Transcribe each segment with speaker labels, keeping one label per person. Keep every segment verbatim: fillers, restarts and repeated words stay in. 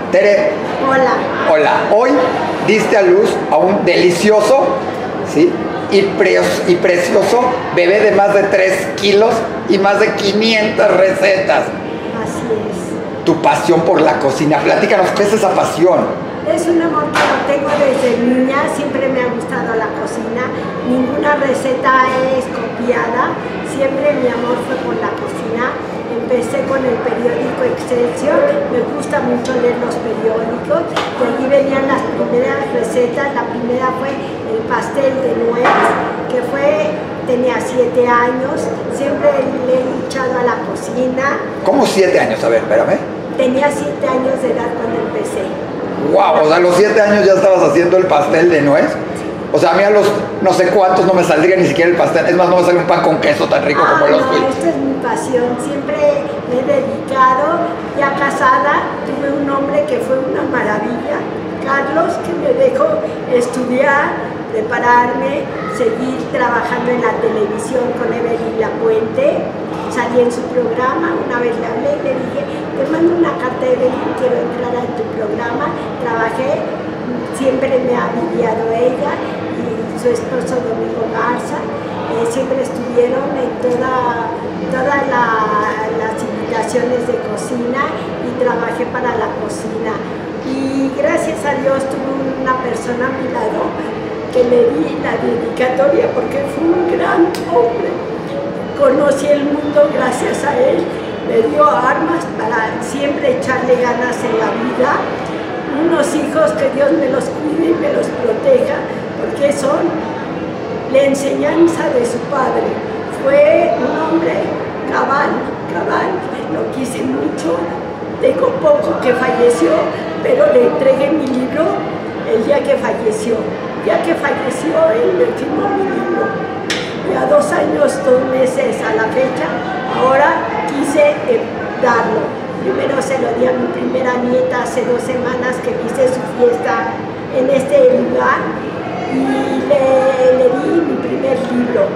Speaker 1: Tere.
Speaker 2: Hola.
Speaker 1: Hola. Hoy diste a luz a un delicioso, ¿sí? Y, pre y precioso bebé de más de tres kilos y más de quinientas recetas.
Speaker 2: Así es.
Speaker 1: Tu pasión por la cocina. Platícanos, ¿qué es esa pasión?
Speaker 2: Es un amor que lo tengo desde niña, siempre me ha gustado la cocina, ninguna receta es copiada, siempre mi amor fue por la cocina. Empecé con el periódico Excelsior, me gusta mucho leer los periódicos, de allí venían las primeras recetas. La primera fue el pastel de nuez, que fue, tenía siete años, siempre le he luchado a la cocina.
Speaker 1: ¿Cómo siete años? A ver, espérame.
Speaker 2: Tenía siete años de edad cuando empecé.
Speaker 1: Wow, o sea, a los siete años ya estabas haciendo el pastel de nuez. O sea, a mí a los no sé cuántos no me saldría ni siquiera el pastel. Es más, no me sale un pan con queso tan rico
Speaker 2: ah,
Speaker 1: como los
Speaker 2: no,
Speaker 1: tuyos.
Speaker 2: Esta es mi pasión. Siempre me he dedicado. Ya casada, tuve un hombre que fue una maravilla, Carlos, que me dejó estudiar, prepararme, seguir trabajando en la televisión con Evelyn Lapuente. Salí en su programa, una vez le hablé y le dije, te mando una carta de Evelyn, quiero entrar a tu programa. Trabajé, siempre me ha enviado ella y su esposo Domingo Garza, eh, siempre estuvieron en toda, todas la, las invitaciones de cocina y trabajé para la cocina. Y gracias a Dios tuve una persona a mi lado que le di la dedicatoria porque fue un gran hombre. Conocí el mundo gracias a él, me dio armas para siempre echarle ganas en la vida, unos hijos que Dios me los cuide y me los proteja, porque son la enseñanza de su padre. Fue un hombre cabal, cabal, lo quise mucho, tengo poco que falleció, pero le entregué mi libro el día que falleció. Ya que falleció, él me firmó mi libro. Y a dos años, dos meses a la fecha, ahora quise eh, darlo. Primero se lo di a mi primera nieta hace dos semanas que hice su fiesta en este lugar y le, le di mi primer libro,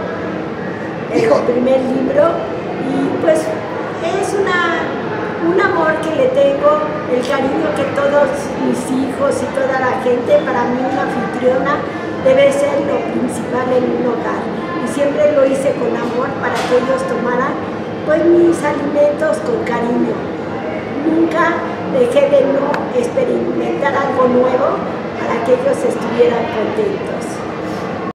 Speaker 2: el
Speaker 1: Hijo.
Speaker 2: primer libro, y pues es una, un amor que le tengo, el cariño que todos mis hijos y toda la gente, para mí una anfitriona debe ser lo principal en un hogar. Y siempre lo hice con amor para que ellos tomaran pues mis alimentos con cariño. Nunca dejé de no experimentar algo nuevo para que ellos estuvieran contentos.